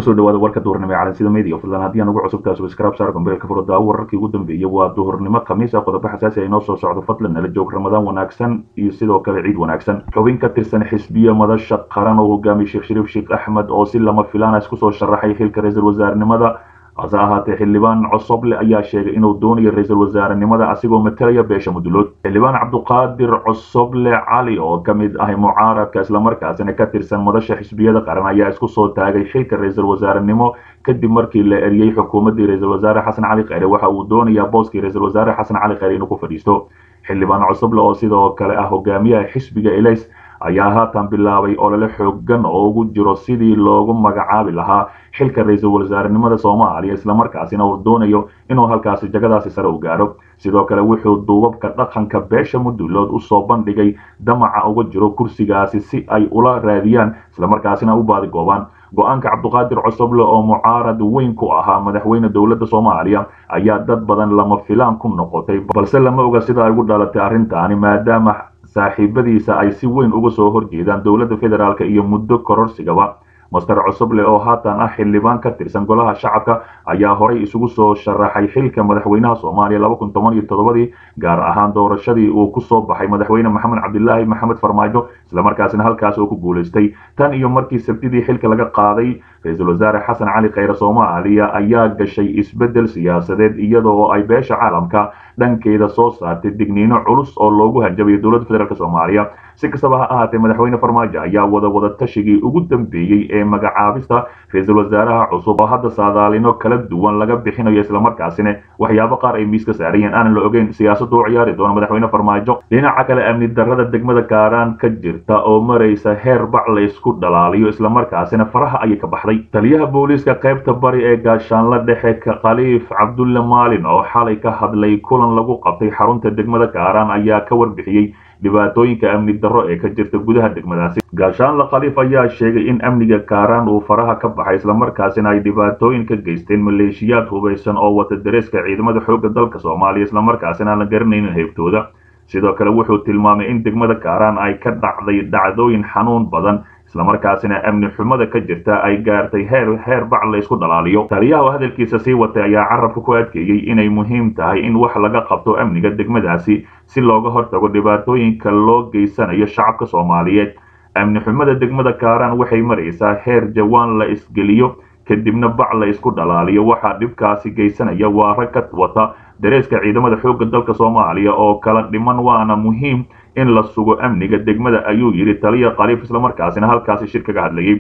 kusoo dhawaada warka duhurnimo ee calansida media fadlan haddii aan ugu cusubtahay subscribe saar gombeelka furo daawo wararkii ugu dambeeyay waa duhurnimo khamiis ah qodobo xasaasi ah inoo soo socdo fadlan nala joog ramadaan wanaagsan iyo sidoo kale ciid wanaagsan xubin ka tirsan xisbiya madasha qaran oo hogaamiye sheekh shariif sheekh axmed oo si lama filaan ah isku soo sharaxay xilka ra'iisul wasaarenimada hase ahaatee xildhibaan cosoble ayaa sheegay inuu doonayo ra'iisul wasaarenimada asigoo matalaya beesha mudulood xildhibaan cabduqaadir cosoble cali oo ka mid ah mucaaradka islamarkaasina ka tirsan madasha xisbiyada qaran ayaa isku soo taagay xilka ra'iisul wasaarenimo kadib markii la eriyey xukuumaddii ra'iisul wasaare xasan cali khayre waxa uu doonayaa booskii ra'iisul wasaare xasan cali khayre inuu ku fadhiisto xildhibaan cosoble oo sidoo kale ah hogaamiyaha xisbiga elays ayaa haatan bilaabay olole xoogan oo ugu jiro sidii loogu magacaabi lahaa xilka ra'iisul wasaarenimada Soomaaliya islamarkaasina uu doonayo inuu halkaasi jagadaasi sare u gaaro sidoo kale wuxuu duubabka dhaqanka beesha mudulood u soo bandhigay damaca uga jiro kursigaasi si ay ula raadiyaan islamarkaasina u baadi goobaan go'aanka cabduqaadir cosoble oo mucaarad weyn ku ahaa madaxweyne dowladda Soomaaliya ayaa dad badan lama filaan ku noqotay balse lama oga sida ay ugu dhalatay arrintaani maadaama saaxiibadiisa ay si weyn uga soo horjeedaan dowladda federaalka iyo muddo kororsigaba master cosoble oo haatan ah xildhibaan ka tirsan golaha shacabka ayaa horay isugu soo sharaxay xilka madaxweynaha Soomaaliya 2017 gaar ahaan doorashadii uu ku soo baxay madaxweyne maxamed cabdilaahi maxamed farmaajo isla markaasina halkaas uu ku guuleystay tan iyo markii sabtidii xilka laga qaaday ra'iisul wasaare xasan cali khayre Soomaaliya ayaa gashay isbedel siyaasadeed iyadoo ay beesha caalamka dhankeeda soo saartay digniino culus oo loogu hanjabayo dowladda federaalka Soomaaliya si kastaba ha ahaatee madaxweyne farmaajo ayaa wada tashigii ugu dambeeyay ee magacaabista ra'iisul wasaaraha cusub oo hadda saadaalino kala duwan laga bixinayo isla markaasina waxyaabo qaar ay miiska saarayeen aan la ogeyn siyaasadda uu ciyaari doono madaxweyne farmaajo dhinaca kale amni darrada degmada Kaaraan ka jirta oo maraysa heer bac la isku dhalaaliyo isla markaasina faraha ay ka baxday taliyaha booliska qaybta bari ee gaashaanla dhexe Khaliif Cabdulle Maalin oo xalay ka hadlay kulan lagu qabtay xarunta degmada Kaaraan ayaa ka warbixiyay dhibaatooyinka amni darro ee ka jirta gudaha degmadaasi gaashaanle Khaliif ayaa sheegay in amniga Kaaraan uu faraha ka baxay isla markaasina ay dhibaatooyin ka geysteen maleeshiyaad hubeysan oo wata dareeska ciidamada xoogga dalka Soomaaliya isla markaasina aan la garanaynin heybtooda sidoo kale wuxuu tilmaamay in degmada Kaaraan ay ka dhacday dhacdooyin xanuun badan isla markaasina amni xumada ka jirta ay gaartay heer bac la isku dhalaaliyo taliyaha hadalkiisa sii watay ayaa carabka ku adkeeyay inay muhiim tahay in wax laga qabto amniga degmadaasi si looga hortago dhibaatooyinka loo geysanayo shacabka Soomaaliyeed amni xumada degmada Kaaraan waxay maraysaa heer jawaan la isgeliyo kadibna bac la isku dhalaaliyo waxa dhibkaasi geysanaya waa rag ka wata dareeska ciidamada xoogga dalka Soomaaliya oo kala dhiman waana muhiim in la sugo amniga degmada ayuu yiri taliya Khaliif isla markaasina halkaasi shir kaga hadlayay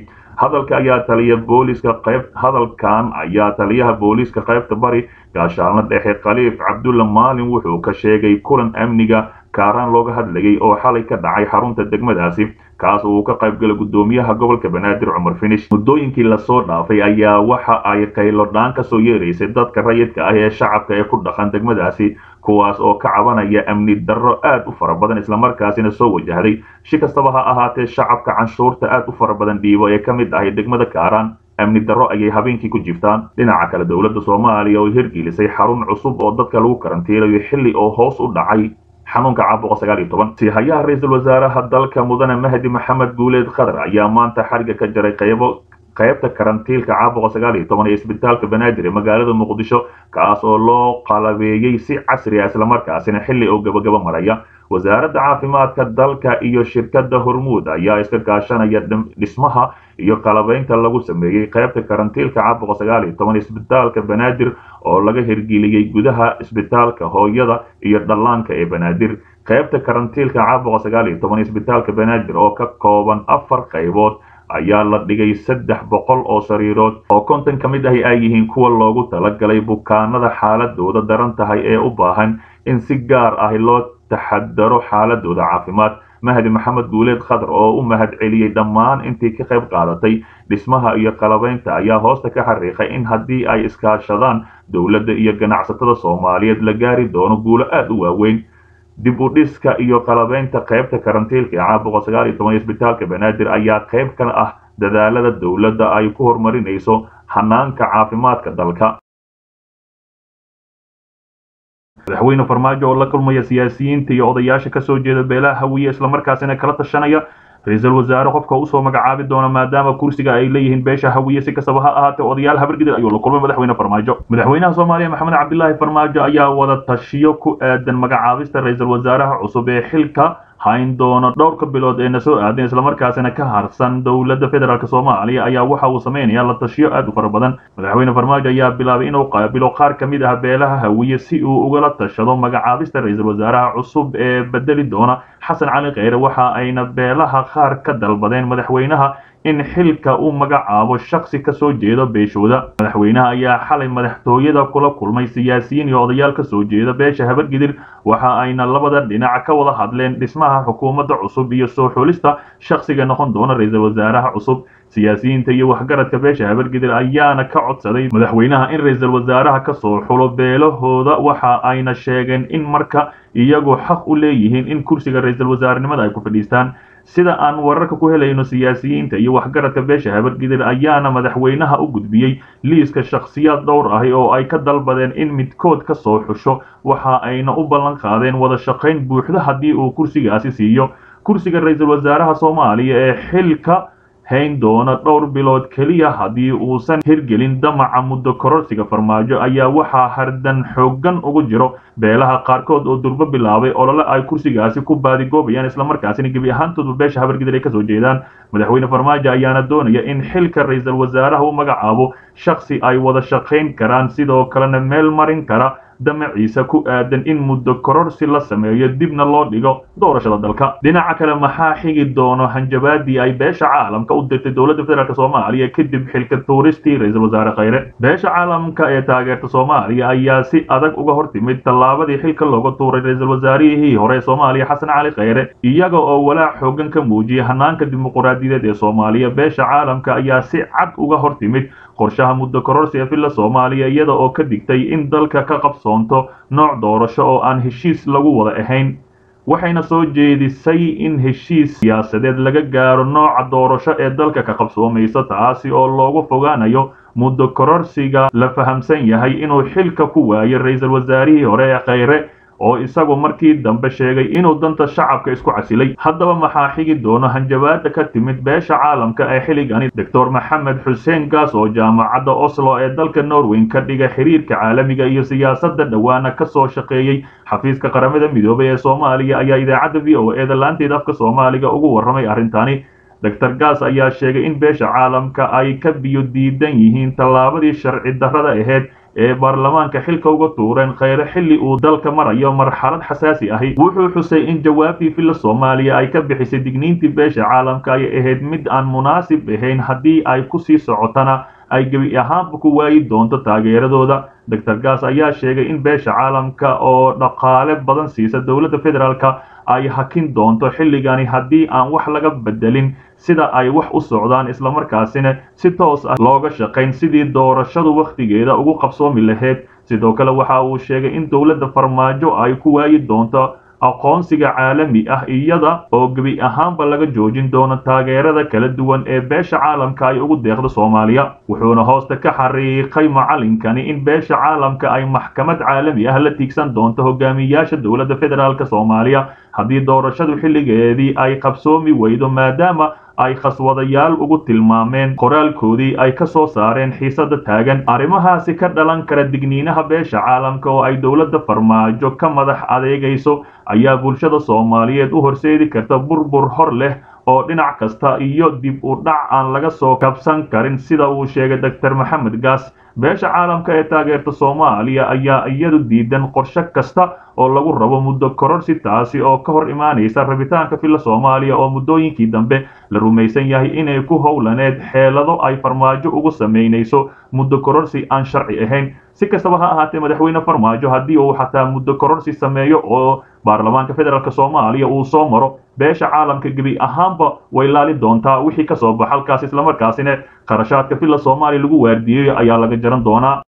hadalkan ayaa taliyaha booliska qaybta bari gaashaanle dhexe Khaliif Cabdulle Maalin wuxuu ka sheegay kulan amniga Kaaraan looga hadlayay oo xalay ka dhacay xarunta degmadaasi kaas oo ka qayb galay gudoomiyaha gobolka Banaadir Cumar Finish muddooyinkii la soo dhaafay ayaa waxa ay qaylo dhaan ka soo yeereysay dadka rayidka ah ee shacabka ee ku dhaqan degmadaasi kuwaas oo ka cabanaya amni darro aad u fara badan isla markaasina soo wajahday si kastaba ha ahaatee shacabka canshuurta aad u fara badan dhiibo ee ka mid ah degmada Kaaraan amni darro ayay habeenkii ku jiftaan dhinaca kale dowladda Soomaaliya oo hirgelisay xarun cusub oo dadka lagu karantiilayo xilli oo hoos u dhacay xanuunka caabuqa 19 si hayaha ra'iisul wasaaraha dalka mudane Mahdi Maxamed Guuleed Khadar ayaa maanta xariga ka jaray qaybta karantiilka caabuqa 19 ee isbitaalka Banaadir ee magaalada Muqdisho kaas oo loo qalabeeyay si casri ah isla markaasina xilli oo gabagaba maraya wasaaradda caafimaadka dalka iyo shirkadda Hormuud ayaa iska kaashanaya dhismaha iyo qalabeynta lagu sameeyay qaybta karantiilka caabuqa 19 isbitaalka Banaadir oo laga hirgeliyay gudaha isbitaalka hooyada iyo dhallaanka ee Banaadir qaybta karantiilka caabuqa 19 isbitaalka Banaadir oo ka kooban 4 qaybood ayaa la dhigay 300 oo sariirood oo konton ka mid ah ay yihiin kuwa loogu talagalay bukaanada xaaladooda daran tahay ee u baahan in si gaar ah loo taxadaro xaaladooda caafimaad Mahdi Maxamed Guuleed Khadar oo u mahad celiyay dhammaan intii ka qayb qaadatay dhismaha iyo qalabeynta ayaa hoosta ka xariiqay in haddii ay iskaashadaan dowladda iyo ganacsatada Soomaaliyeed la gaari doono guulo aad u waaweyn dib u dhiska iyo qalabeynta qaybta karantiilka caabuqa 19 isbitaalka Banaadir ayaa qayb ka ah dadaalada dowladda ay ku horumarinayso hanaanka caafimaadka dalka madaxweyne farmaajo oo la kulmaya siyaasiyiinta iyo odayaasha ka soo jeeda beelaha hawiye isla markaasina kala tashanaya ra-iisul wasaare qofka u soo magacaabi doona maadaama kursiga ay leeyihiin beesha hawiye si kastaba ha ahaatee odayaal habargidir ayuu la kulmay madaxweyne farmaajo madaxweynaha soomaaliya maxamed cabdilaahi farmaajo ayaa wada tashiyo ku aadan magacaabista ra-iisul wasaaraha cusub ee xilka hayn doono dhowrka bilood ee na soo aadan islamarkaasina ka harsan dowladda federaalk soomaaliya ayaa waxa uu sameynaya la tashiyo aad u fara badan madaxweyne farmaajo ayaa bilaabay inuu qaabilo qaar ka mid ah beelaha hawiye si uu ugala tashado magacaabista ra-iisul wasaaraha cusub ee bedeli doona xasan cali kheyre waxa ayna beelaha qaar ka dalbadeen madaxweynaha in xilka uu magacaabo shakhsi ka soo jeeda beeshooda madaxweynaha ayaa xalay madaxtooyada kula kulmay siyaasiyiin iyo odayaal ka soo jeeda beesha habargidir waxa ayna labada dhinac ka wada hadleen dhismaha xukuumadda cusub iyo soo xulista shakhsiga noqon doona ra-iisul wasaaraha cusub siyaasiyiinta iyo waxgaradka beesha habargidir ayaana ka codsaday madaxweynaha in ra-iisul wasaaraha ka soo xulo beelahooda waxa ayna sheegeen in marka iyagu xaq u leeyihiin in kursiga ra-iisul wasaarenimada ay ku fadhiistaan sida aan wararka ku helayno siyaasiyiinta iyo waxgaradka beesha habargidir ayaana madaxweynaha u gudbiyey liiska shakhsiyaad dhowr ahi oo ay ka dalbadeen in midkood ka soo xusho waxa ayna u ballan qaadeen wada shaqayn buuxda haddii uu kursigaasi siiyo kursiga ra-iisul wasaaraha soomaaliya ee xilka hayn doona dhowr bilood keliya haddii uusan hirgelin damaca muddo kororsiga farmaajo ayaa waxaa hardan xooggan ugu jiro beelaha qaarkood oo durbo bilaabay olole ay kursigaasi ku baadigoobayaan islamarkaasina gebi ahaantoodu beesha habargidir ay kasoo jeedaan madaxweyne farmaajo ayaana doonaya in xilka ra-iisul wasaaraha u magacaabo shakhsi ay wada shaqayn karaan sidoo kalena meel marin kara damaciisa ku aadan in muddo kororsi la sameeyo dibna loo dhigo doorashada dalka dhinaca kale maxaa xigi doono hanjabaadii ay beesha caalamka u dirtay dowladda federaalk soomaaliya kadib xilka tuuristii ra-iisul wasaare kheyre beesha caalamka ee taageerta soomaaliya ayaa si adag uga hortimid tallaabadii xilka looga tuuray ra-iisul wasaarihii hore ee soomaaliya xasan cali kheyre iyaga oo walaac xoogan ka muujiyay hanaanka dimuquraadiyadeed ee soomaaliya beesha caalamka ayaa si cad uga hortimid qorshaha muddo kororsi ee villa soomaaliya iyada oo ka digtay in dalka ka qabsoonto nooc doorasho oo aan heshiis lagu wada ahayn waxayna soo jeedisay in heshiis siyaasadeed laga gaaro nooca doorasho ee dalka ka qabsoomaysa taasi oo loogu fogaanayo muddo kororsiga la fahamsan yahay inuu xilka ku waayo ra-iisul wasaarihii hore ee kheyre oo isagu markii dambe sheegay inuu danta shacabka isku casilay haddaba maxaa xigi doono hanjabaada ka timid beesha caalamka ee xilligani doctor maxamed xuseen gaas oo jaamacadda oslo ee dalka norway ka dhiga xiriirka caalamiga iyo siyaasadda dhowaana ka soo shaqeeyey xafiiska qaramada midoobay ee soomaaliya ayaa idaacadda v o eeda laanteeda afka soomaaliga ugu warramay arrintani doctor gaas ayaa sheegay in beesha caalamka ay ka biyo diidan yihiin tallaabadii sharci darrada ahayd ee baarlamaanka xilka uga tuureen kheyre xilli uu dalka marayo marxalad xasaasi ahi wuxuu xusay in jawaabtii villa soomaaliya ay ka bixisay digniintii beesha caalamka ay ahayd mid aan munaasib ahayn haddii ay ku sii socotana ay gebi ahaanba ku waayi doonto taageeradooda doctor gaas ayaa sheegay in beesha caalamka oo dhaqaale badan siisa dowladda federaalka ay hakin doonto xilligani haddii aan wax laga bedelin sida ay wax u socdaan islamarkaasina si toos ah looga shaqayn sidii doorashadu wakhtigeeda ugu qabsoomi lahayd sidoo kale waxa uu sheegay in dowladda farmaajo ay ku waayi doonto aqoonsiga caalami ah iyada oo gebi ahaanba laga joojin doono taageerada kala duwan ee beesha caalamka ay ugu deeqdo soomaaliya wuxuuna hoosta ka xariiqay macallinkani in beesha caalamka ay maxkamad caalami ah la tiigsan doonto hogaamiyayaasha dowladda federaalk soomaaliya haddii doorashadu xilligeedii ay qabsoomi weydo maadaama ay khaswadayaal ugu tilmaameen qoraalkoodii ay ka soo saareen xiisada taagan arrimahaasi ka dhalan kara digniinaha beesha caalamka oo ay dowladda farmaajo ka madax adeegayso ayaa bulshada soomaaliyeed u horseedi karta burbur hor leh oo dhinac kasta iyo dib u dhac aan laga soo kabsan karin sida uu sheegay doctor maxamed gaas beesha caalamka ee taageerta soomaaliya ayaa iyadu diidan qorshe kasta oo lagu rabo muddo kororsi taasi oo ka hor imaanaysa rabitaanka villa soomaaliya oo muddooyinkii dambe la rumaysan yahay inay ku howlaneed xeelado ay farmaajo ugu samaynayso muddo kororsi aan sharci ahayn si kastaba ha ahaatee madaxweyne farmaajo haddii uu xataa muddo kororsi sameeyo oo baarlamaanka federaalk soomaaliya uu soo maro beesha caalamka gebi ahaanba way laali doontaa wixii ka soo baxa halkaas islamarkaasina qarashaadka villa soomaaliya lagu waardiiyey ayaa laga jaran doonaa